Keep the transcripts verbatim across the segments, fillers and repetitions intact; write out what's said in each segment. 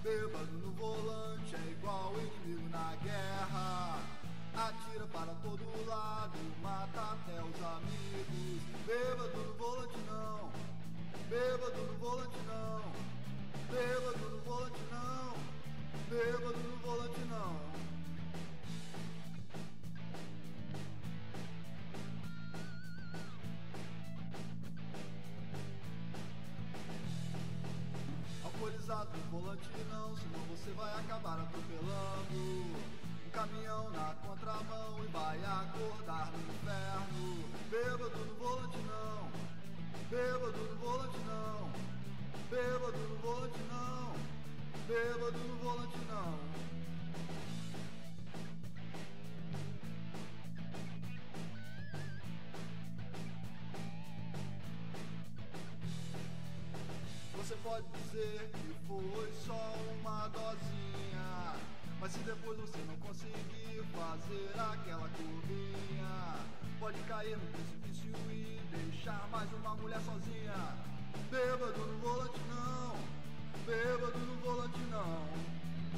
Bêbado no volante é igual inimigo na guerra. Atira para todo lado, mata até os amigos. Bêbado no volante não, bêbado no volante não, bêbado no volante não, bêbado no volante não. Alcoolizado no volante não, senão você vai acabar atropelando um caminhão na contramão e vai acordar no inferno. Bêbado no volante não, bêbado no volante não, bêbado no volante não, bêbado no volante não. Você pode dizer que foi só uma dosinha, mas se depois você não conseguir fazer aquela curvinha, pode cair no precipício e deixar mais uma mulher sozinha. Bêbado no volante não, bêbado no volante não.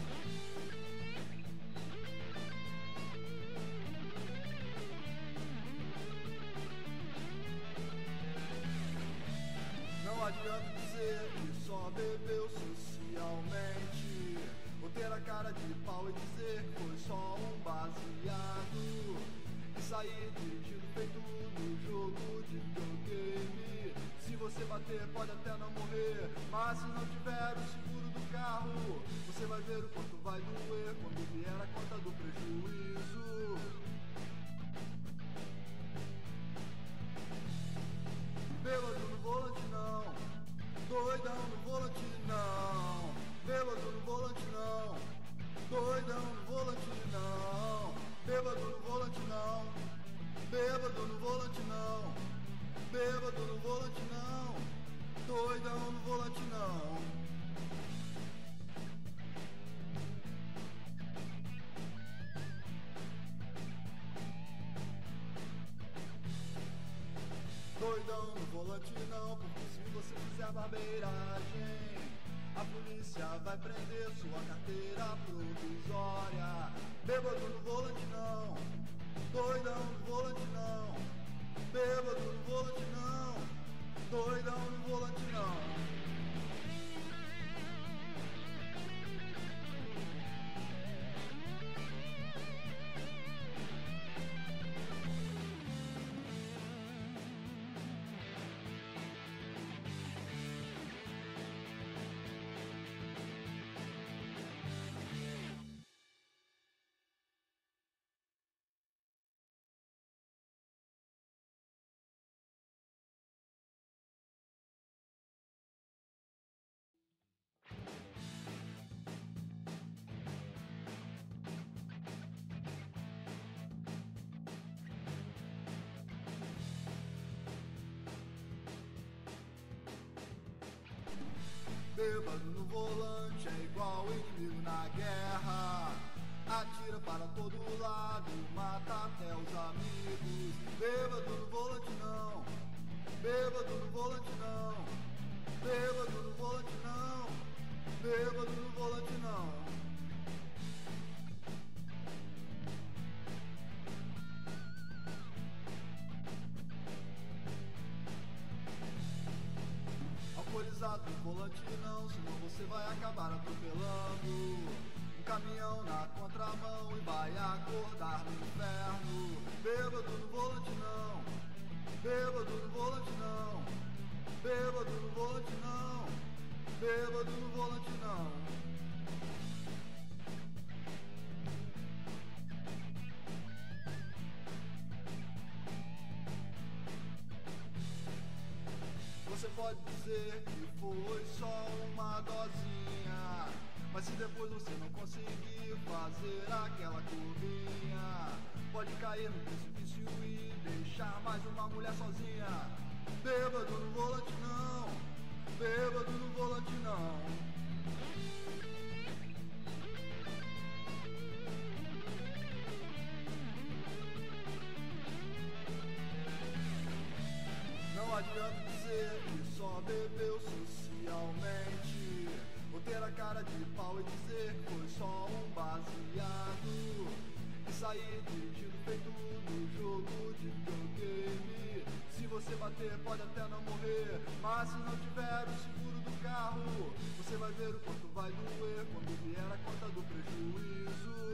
Não adianta dizer que só bebeu socialmente, ou ter a cara de pau e dizer que foi só um baseado, e sair dirigindo feito no jogo de videogame. Se você bater pode até não morrer, mas se não tiver o seguro do carro, você vai ver o quanto vai doer quando vier a conta do prejuízo. Bêbado no volante não, doidão no volante não, bêbado no volante não, doidão no volante não, bêbado no volante não, bêbado no volante não, bêbado no volante não, doidão no volante não. Doidão no volante não, porque se você fizer barbeiragem, a polícia vai prender sua carteira provisória. Bêbado no volante não, doidão no volante não, bêbado no volante não, doidão no volante não. Bêbado no volante é igual inimigo na guerra. Atira para todo lado, mata até os amigos. Bêbado no volante não, bêbado no volante não, bêbado no volante não, bêbado no volante não. Alcoolizado no volante não, senão você vai acabar atropelando um caminhão na contramão e vai acordar no inferno. Bêbado no volante não, bêbado no volante não, bêbado no volante não, bêbado no volante não. Você pode dizer que foi só uma dosinha, mas se depois você não conseguir fazer aquela curvinha, pode cair no precipício e deixar mais uma mulher sozinha. Bêbado no volante não, bêbado no volante não. Não adianta dizer que só bebeu socialmente, ou ter a cara de pau e sair dirigindo feito no jogo de videogame. Se você bater pode até não morrer, mas se não tiver o seguro do carro, você vai ver o quanto vai doer quando vier a conta do prejuízo.